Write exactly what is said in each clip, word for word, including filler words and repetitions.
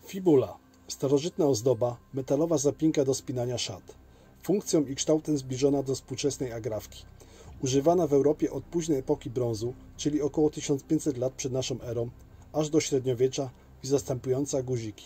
Fibula. Starożytna ozdoba, metalowa zapinka do spinania szat. Funkcją i kształtem zbliżona do współczesnej agrafki. Używana w Europie od późnej epoki brązu, czyli około tysiąc pięćset lat przed naszą erą, aż do średniowiecza i zastępująca guziki.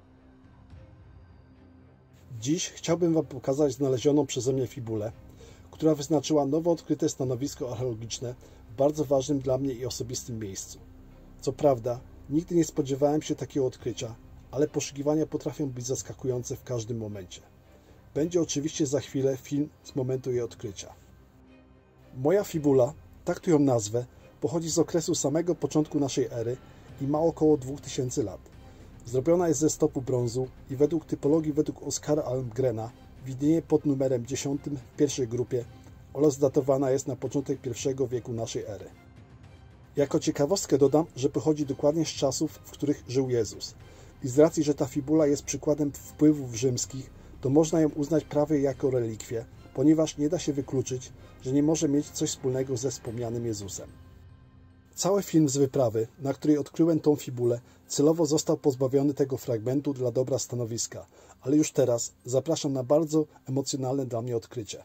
Dziś chciałbym Wam pokazać znalezioną przeze mnie fibulę, która wyznaczyła nowo odkryte stanowisko archeologiczne w bardzo ważnym dla mnie i osobistym miejscu. Co prawda, nigdy nie spodziewałem się takiego odkrycia, ale poszukiwania potrafią być zaskakujące w każdym momencie. Będzie oczywiście za chwilę film z momentu jej odkrycia. Moja fibula, tak tu ją nazwę, pochodzi z okresu samego początku naszej ery i ma około dwóch tysięcy lat. Zrobiona jest ze stopu brązu i według typologii według Oskara Almgrena widnieje pod numerem dziesiątym w pierwszej grupie oraz datowana jest na początek pierwszego wieku naszej ery. Jako ciekawostkę dodam, że pochodzi dokładnie z czasów, w których żył Jezus. I z racji, że ta fibula jest przykładem wpływów rzymskich, to można ją uznać prawie jako relikwię, ponieważ nie da się wykluczyć, że nie może mieć coś wspólnego ze wspomnianym Jezusem. Cały film z wyprawy, na której odkryłem tą fibulę, celowo został pozbawiony tego fragmentu dla dobra stanowiska, ale już teraz zapraszam na bardzo emocjonalne dla mnie odkrycie.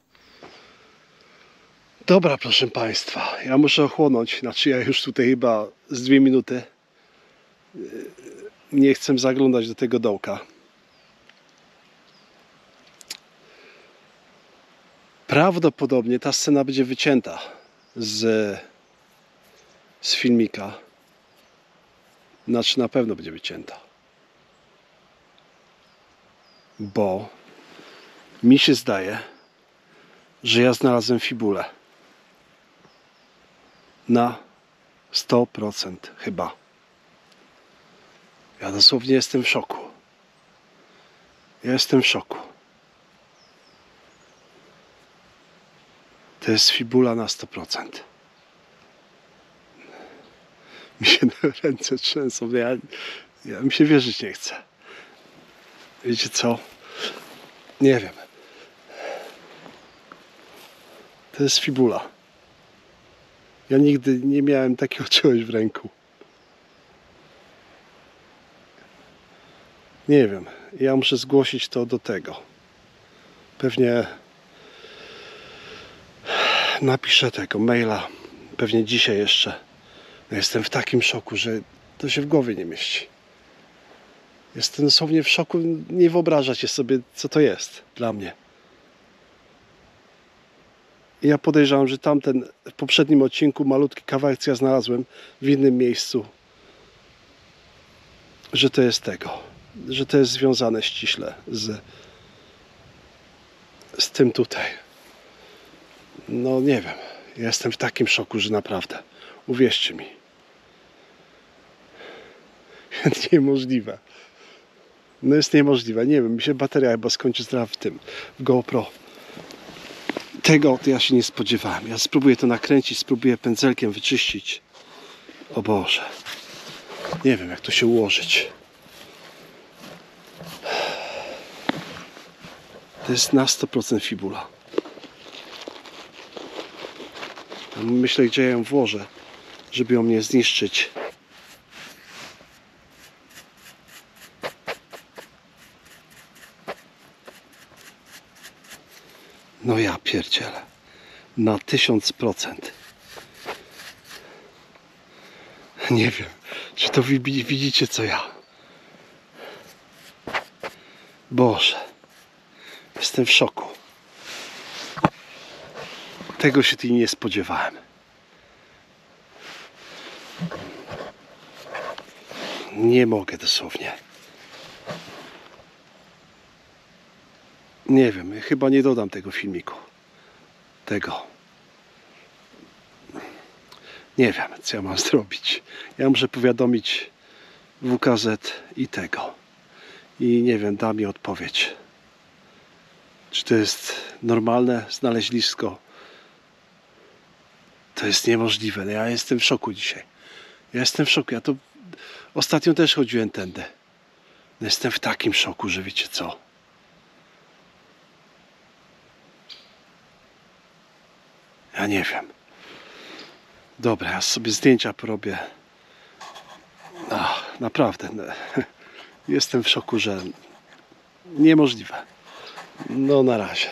Dobra, proszę Państwa, ja muszę ochłonąć, znaczy ja już tutaj chyba z dwie minuty nie chcę zaglądać do tego dołka. Prawdopodobnie ta scena będzie wycięta z, z filmika. Znaczy na pewno będzie wycięta. Bo mi się zdaje, że ja znalazłem fibulę. Na sto procent chyba. Ja dosłownie jestem w szoku. Ja jestem w szoku. To jest fibula na sto procent. Mi się ręce trzęsą. Ja, ja mi się wierzyć nie chce. Wiecie co? Nie wiem. To jest fibula. Ja nigdy nie miałem takiego czegoś w ręku. Nie wiem. Ja muszę zgłosić to do tego. Pewnie napiszę tego maila. Pewnie dzisiaj jeszcze. Jestem w takim szoku, że to się w głowie nie mieści. Jestem dosłownie w szoku. Nie wyobrażacie sobie, co to jest dla mnie. Ja podejrzewam, że tamten w poprzednim odcinku malutki kawałek, co ja znalazłem w innym miejscu, że to jest tego, że to jest związane ściśle z, z tym tutaj. No nie wiem, ja jestem w takim szoku, że naprawdę, uwierzcie mi. Niemożliwe. No jest niemożliwe, nie wiem, mi się bateria chyba skończy zaraz w tym, w GoPro. Tego to ja się nie spodziewałem. Ja spróbuję to nakręcić, spróbuję pędzelkiem wyczyścić. O Boże. Nie wiem, jak to się ułożyć. To jest na sto procent fibula. Myślę, gdzie ja ją włożę, żeby ją nie zniszczyć. No ja pierdzielę. Na tysiąc procent. Nie wiem, czy to wy widzicie co ja. Boże. Jestem w szoku. Tego się tu nie spodziewałem. Nie mogę dosłownie. Nie wiem, chyba nie dodam tego filmiku. Tego. Nie wiem, co ja mam zrobić. Ja muszę powiadomić W K Z i tego. I nie wiem, da mi odpowiedź. Czy to jest normalne znalezisko? To jest niemożliwe. Ja jestem w szoku dzisiaj. Ja jestem w szoku. Ja to ostatnio też chodziłem tędy. Jestem w takim szoku, że wiecie co. Ja nie wiem. Dobra, ja sobie zdjęcia porobię. Ach, naprawdę. Jestem w szoku, że niemożliwe. No na razie.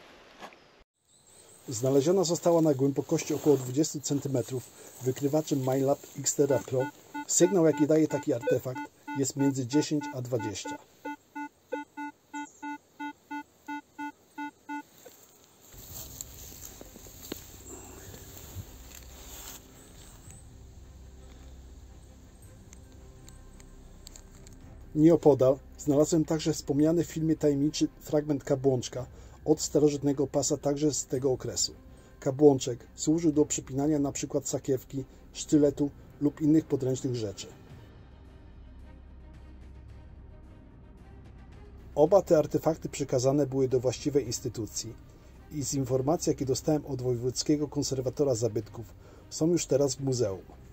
Znaleziona została na głębokości około dwadzieścia centymetrów wykrywaczem MineLab Xterra Pro. Sygnał, jaki daje taki artefakt, jest między dziesięć a dwadzieścia. Nieopodal znalazłem także wspomniany w filmie tajemniczy fragment kabłączka od starożytnego pasa, także z tego okresu. Kabłączek służył do przypinania np. sakiewki, sztyletu lub innych podręcznych rzeczy. Oba te artefakty przekazane były do właściwej instytucji i z informacji, jakie dostałem od wojewódzkiego konserwatora zabytków, są już teraz w muzeum.